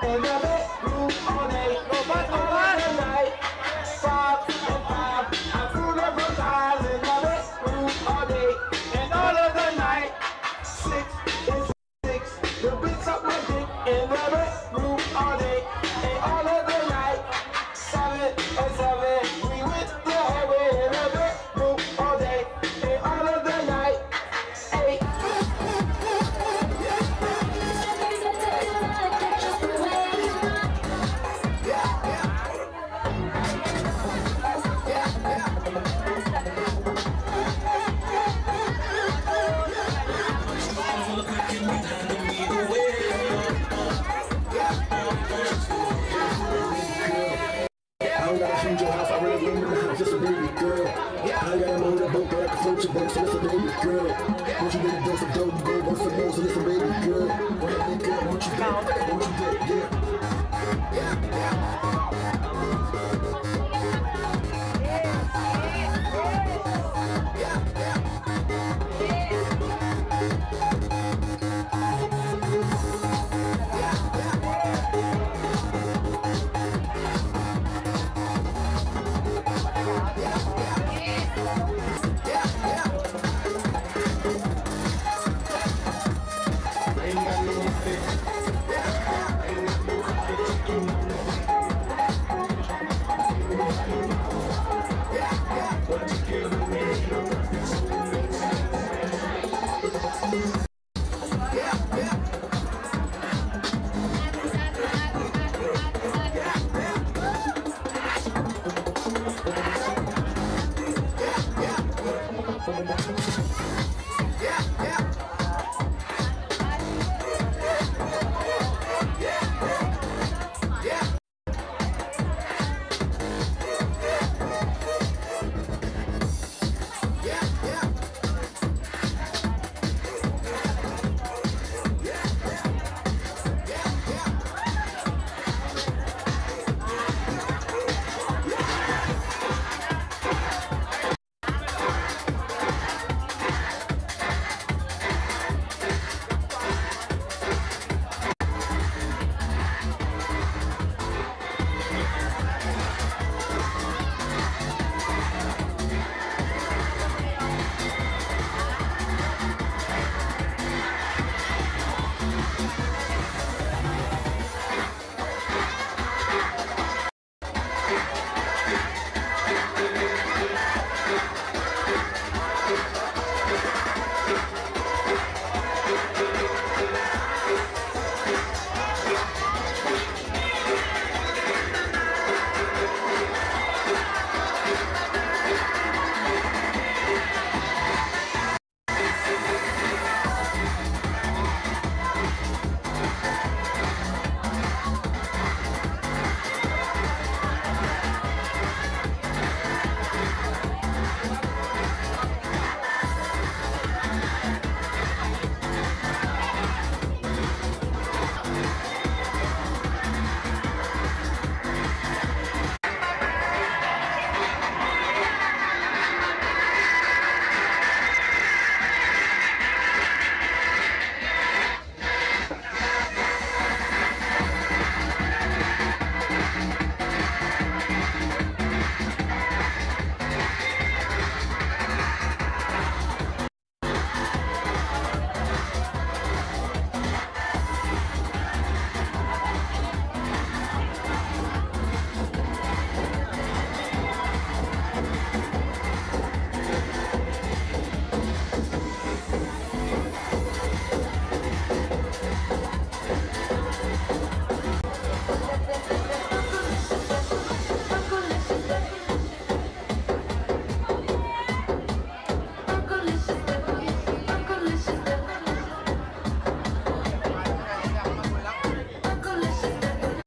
in the bedroom all day. All the night. 5 and 5. I'm through the guys in the bedroom all day. And all of the night. 6 and 6. The bitch up my dick in the bedroom all day. And all of the night. 7 and 7. We went to heaven in the bedroom all day. And all of the night. 8. I don't gotta feed your house, I really live in the house, just a baby girl. I ain't gotta load a boat, but I can float your boat, so listen, baby girl. Won't you get a dose of dope, you go once a more, so listen, baby girl. What you get, yeah.